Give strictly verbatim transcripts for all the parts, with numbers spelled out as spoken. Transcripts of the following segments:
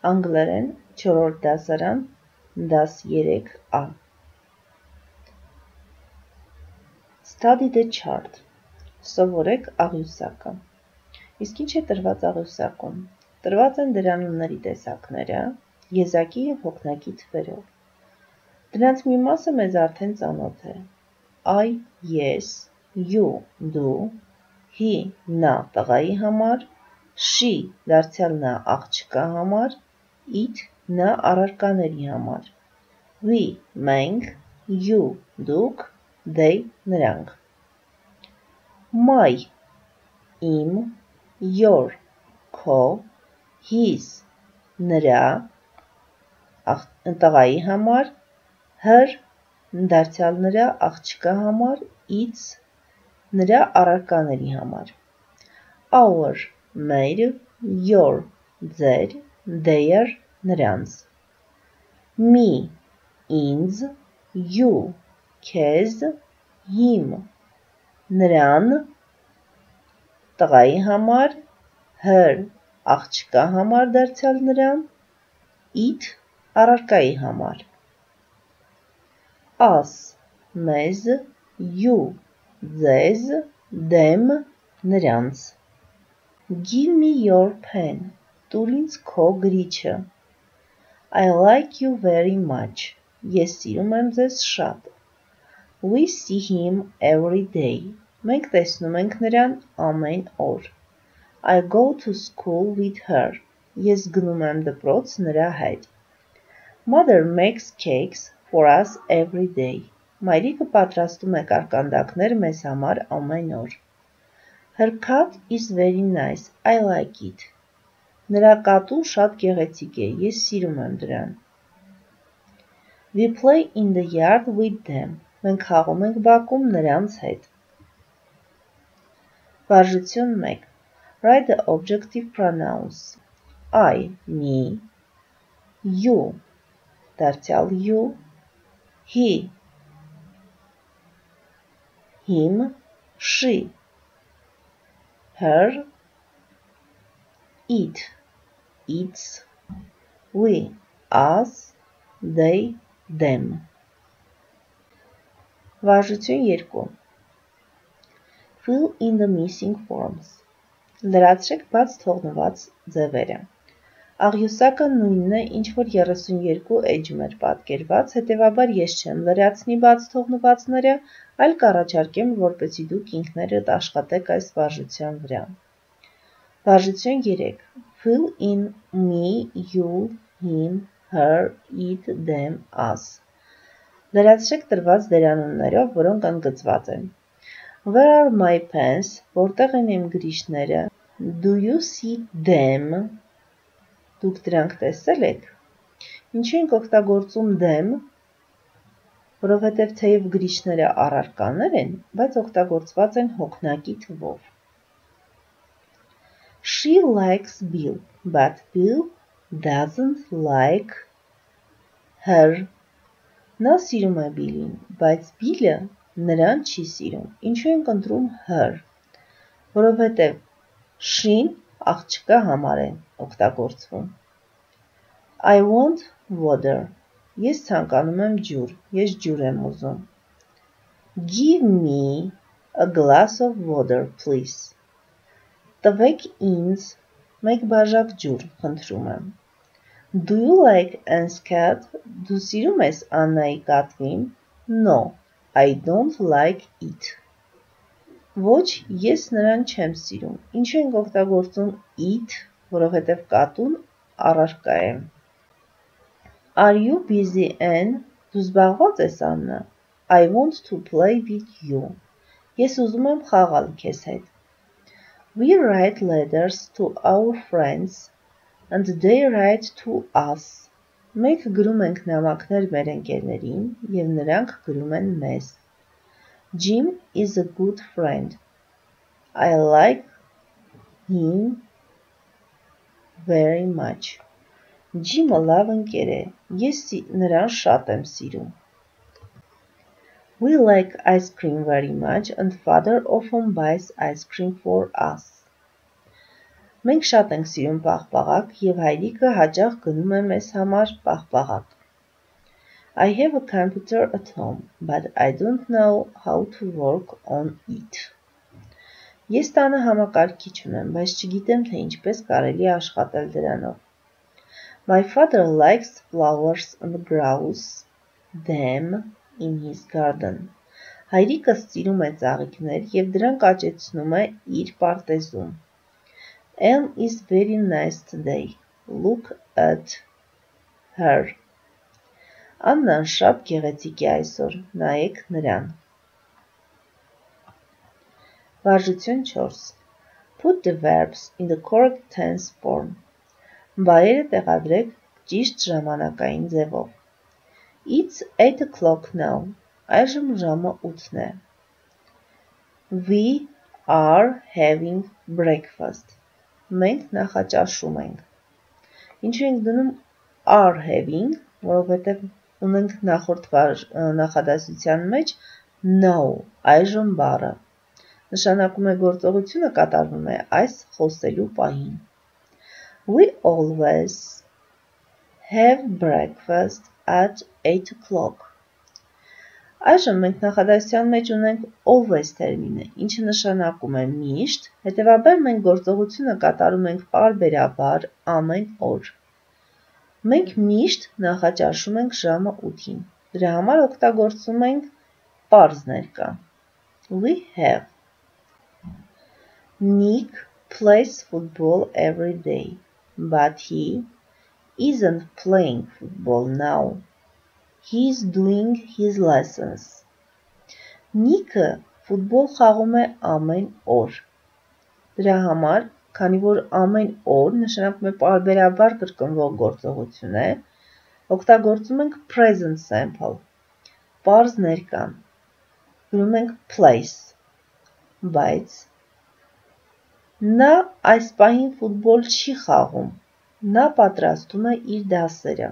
Անգլերեն չորրորդ դասարան դաս երեք A Study the chart Սովորեք աղյուսակը Իսկ ինչ է տրված աղյուսակում Տրված են դերանունների տեսակները եզակի և հոգնակի թվերով Դրանց մի մասը մեզ արդեն ծանոթ է I, ես, you, դու He, նա տղայի համար She, դարձյալ նա աղջկա համար It, նա առարկաների համար We, մենք You, դուք They, նրանք My, իմ Your, քո His, նրա տղայի համար Her, դարձյալ նրա աղջկա համար Its, նրա առարկաների համար Our, մեր Your, ձեր Their, նրանց Me, ինձ You, քեզ Him, նրան տղայի համար Her, աղջկա համար դարձյալ նրան It, առարկայի համար Us, մեզ You, ձեզ Them, նրանց Give me your pen Տուր ինձ քո գրիչը I like you very much Ես սիրում եմ ձեզ շատ We see him every day Մենք տեսնում ենք նրան ամեն օր I go to school with her Ես գնում եմ դպրոց նրա հետ Mother makes cakes for us every day Մայրիկը պատրաստում է կարկանդակներ մեզ համար ամեն օր Her cat is very nice I like it Նրա կատուն շատ գեղեցիկ է Ես սիրում եմ դրան We play in the yard with them Մենք խաղում ենք բակում նրանց հետ Վարժություն մեկ Write the objective pronouns I, me You, դարձյալ you He, him She, her It, its We, us They, them Վարժություն երկու Fill in the missing forms Լրացրեք բաց թողնված ձևերը Աղյուսակը նույնն է, ինչ որ երեսունյերկու էջում էր պատկերված, հետևաբար ես չեմ լրացնի բաց թողնվածները, այլ կառաջարկեմ, որպեսզի դուք ինքներդ աշխատեք այս վարժության վրա։ Վարժություն երեք Fill in me, you, him, her, it, them, us Լրացրեք տրված դերանուններով, որոնք ընդգծված են Where are my pens, որտեղ են իմ գրիչները Do you see them Դուք դրանք տեսել եք Ինչու ենք օգտագործում them Որովհետև թեև գրիչները առարկաներ են, բայց օգտագործված են հոգնակի թվով She likes Bill, but Bill doesn't like her Նա սիրում է Բիլին, բայց Բիլը նրան չի սիրում Ինչու ենք ընտրում her Որովհետև She-ն աղջկա համար են օգտագործվում I want water Ես ցանկանում եմ ջուր, ես ջուր եմ ուզում Give me a glass of water, please Տվեք ինձ մեկ բաժակ ջուր, խնդրում եմ Do you like Anne's cat Դու սիրում ես Աննայի կատվին No, I don't like it Ոչ, ես նրան չեմ սիրում Ինչու ենք օգտագործում it, որովհետև կատուն առարկա է Are you busy, Anne? Դու զբաղված ես, Աննա I want to play with you Ես ուզում եմ խաղալ քեզ հետ We write letters to our friends and they write to us Մենք գրում ենք նամակներ մեր ընկերներին և նրանք գրում են մեզ Jim is a good friend I like him very much Jim-ը լավ ընկեր է Ես նրան շատ եմ սիրում We like ice cream very much and father often buys ice cream for us Մենք շատ ենք սիրում պաղպաղակ և հայրիկը հաճախ գնում է մեզ համար պաղպաղակ։ I have a computer at home, but I don't know how to work on it. Ես տանը համակարգիչ ունեմ, բայց չգիտեմ, թե ինչպես կարելի է աշխատել դրանով։ My father likes flowers and grows them in his garden. Հայրիկս սիրում է ծաղիկներ և դրանք աճեցնում է իր պարտեզում։ Anne is very nice today. Look at her. Աննան շատ գեղեցիկ է այսօր, նայեք նրան։ Վարժություն չորս. Put the verbs in the correct tense form. Բայերը տեղադրեք ճիշտ ժամանակային ձևով։ It's eight o'clock now. Այժմ ժամը ութն է։ We are having breakfast. Մենք նախաճաշում ենք։ Ինչու ենք դնում are having, որովհետև ունենք նախորդ նախադասության մեջ now, այժմ բառը։ Նշանակում է գործողությունը կատարվում է այս խոսելու պահին։ We always have breakfast at eight o'clock. Այժմ մենք նախադասության մեջ ունենք always տերմինը, ինչը նշանակում է միշտ, հետևաբար մենք գործողությունը կատարում ենք պարբերաբար ամեն օր։ Մենք միշտ նախաճաշում ենք ժամը ութին։ Դրա համար օգտագործում ենք պարզ ներկա։ We have. Nick plays football every day, but he isn't playing football now. He is doing his lessons. Նիկը ֆուտբոլ խաղում է ամեն օր։ Դրա համար, քանի որ ամեն օր նշանակում է պարբերաբար կրկնվող գործողություն է, օգտագործում ենք present simple, պարզ ներկան, գրում ենք plays, բայց նա այս պահին ֆուտբոլ չի խաղում, նա պատրաստում է իր դասերը։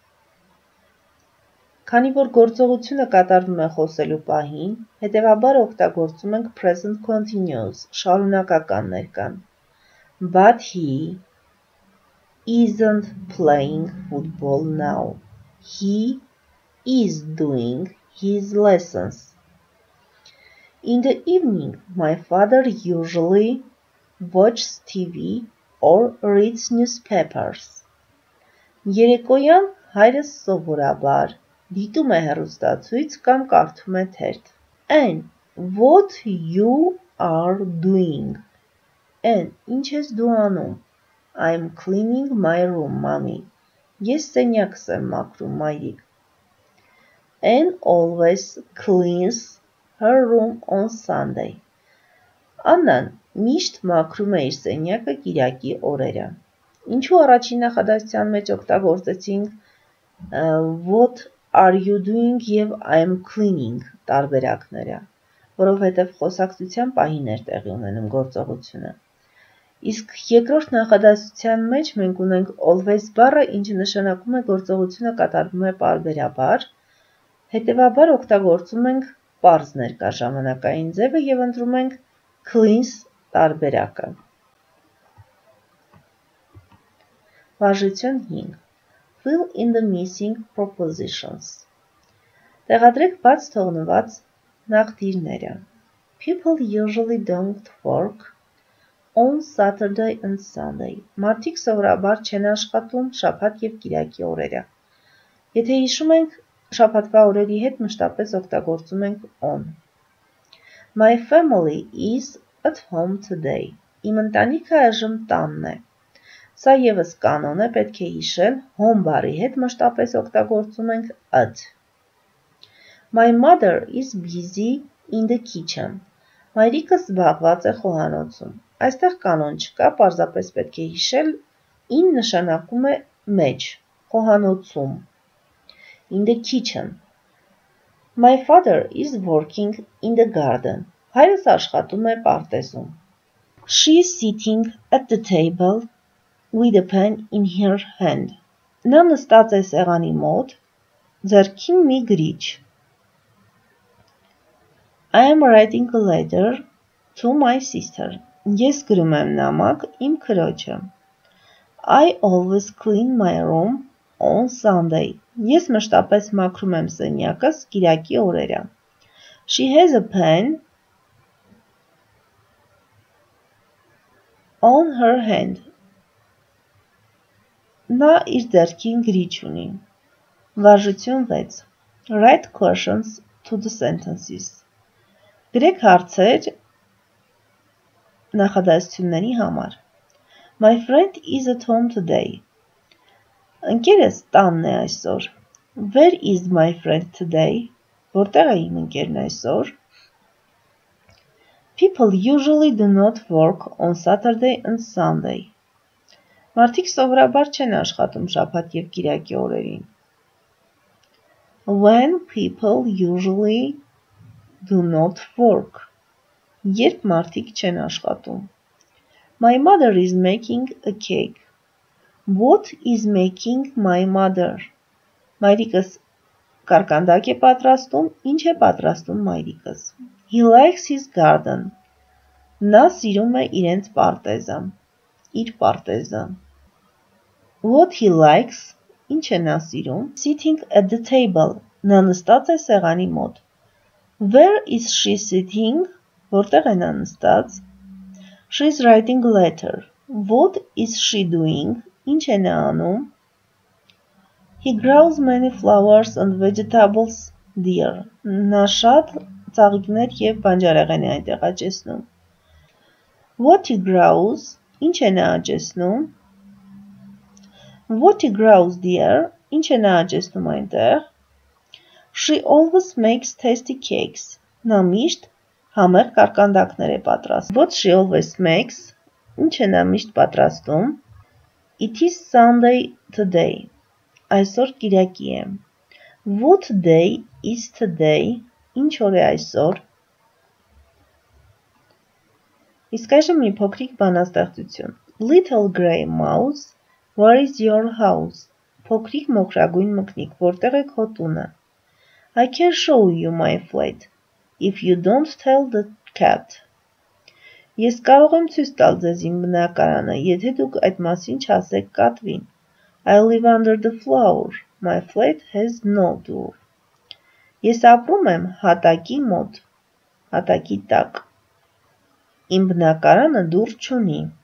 Քանի որ գործողությունը կատարվում է խոսելու պահին, հետևաբար օգտագործում ենք present continuous, շարունակական ներկան։ But he isn't playing football now. He is doing his lessons. In the evening, my father usually watches T V or reads newspapers. Երեկոյան հայրս սովորաբար դիտում է հեռուստացույց կամ կարդում է թերթ։ And what you are doing? And ինչ ես դու անում? I'm cleaning my room, mommy. Ես սենյակս եմ մաքրում, մայրիկ։ Anne always cleans her room on Sunday. Աննան միշտ մաքրում է իր սենյակը կիրակի օրերը։ Ինչու առաջին նախադասության մեջ օգտագործեցինք what are you doing և I'm cleaning տարբերակները, որովհետև խոսակցության պահին էր տեղի ունենում գործողությունը։ Իսկ երկրորդ նախադասության մեջ մենք ունենք always բառը, ինչը նշանակում է գործողությունը կատարվում է պարբերաբար, հետևաբար օգտագործում ենք պարզ ներկա ժամանակային ձևը և ընտրում ենք cleans տարբերակը։ Վարժություն հինգ. Fill in the missing prepositions. Տեղադրեք բաց թողնված նախդիրները։ People usually don't work on Saturday and Sunday. Մարդիկ սովորաբար չեն աշխատում շաբաթ և կիրակի օրերը։ Եթե հիշում ենք, շաբաթվա օրերի հետ մշտապես օգտագործում ենք on. My family is at home today. Իմ ընտանիքը այժմ տանն է։ Սա ևս կանոն է, պետք է հիշել, home բառի հետ մշտապես օգտագործում ենք at. My mother is busy in the kitchen. Մայրիկս զբաղված է խոհանոցում։ Այստեղ կանոն չկա, պարզապես պետք է հիշել, in նշանակում է մեջ, խոհանոցում։ In the kitchen. My father is working in the garden. Հայրս աշխատում է պարտեզում։ She is sitting at the table with a pen in her hand. Նա նստած է սեղանի մոտ, ձեռքին մի գրիչ։ I am writing a letter to my sister. Ես գրում եմ նամակ իմ քրոջը։ I always clean my room on Sunday. Ես մշտապես մաքրում եմ սենյակս կիրակի օրերը։ She has a pen on her hand. Նա իր ձեռքին գրիչ ունի։ Վարժություն վեց. Write questions to the sentences. Գրեք հարցեր նախադասությունների համար։ My friend is at home today. Ընկերս տանն է այսօր։ Where is my friend today? Որտեղ է իմ ընկերն այսօր։ People usually do not work on Saturday and Sunday. Մարդիկ սովորաբար չեն աշխատում շաբաթ և կիրակի օրերին։ When people usually do not work. Երբ մարդիկ չեն աշխատում։ My mother is making a cake. What is making my mother? Մայրիկս կարկանդակ է պատրաստում, ինչ է պատրաստում մայրիկս։ He likes his garden. Նա սիրում է իրենց պարտեզը, իր պարտեզը։ What he likes, ինչ է նա սիրում։ Sitting at the table. Նա նստած է սեղանի մոտ։ Where is she sitting? Որտեղ է նա նստած։ She is writing a letter. What is she doing? Ինչ է նա անում։ He grows many flowers and vegetables there. Նա շատ ծաղիկներ և բանջարեղեն է այնտեղ աճեցնում։ What he grows, ինչ է նա աճեցնում։ What he grows there, ինչ է նա աճեցնում այնտեղ։ She always makes tasty cakes. Նա միշտ համեղ կարկանդակներ է պատրաստում։ What she always makes, ինչ է նա միշտ պատրաստում։ It is Sunday today. Այսօր կիրակի է։ What day is today? Ինչ օր է այսօր։ Իսկ այժմ մի փոքրիկ բանաստեղծություն։ Little grey mouse, where is your house? Փոքրիկ մոխրագույն մկնիկ, որտեղ է քո տունը։ I can show you my flat, if you don't tell the cat. Ես կարող եմ ցույց տալ ձեզ իմ բնակարանը, եթե դուք այդ մասին չասեք կատվին։ I live under the floor. My flat has no door. Ես ապրում եմ հատակի մոտ, հատակի տակ։ Իմ բնակարանը դուռ չունի։